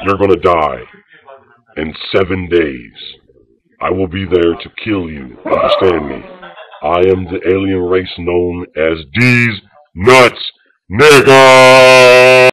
You're gonna die in 7 days. I will be there to kill you. Understand me? I am the alien race known as these nuts niggas.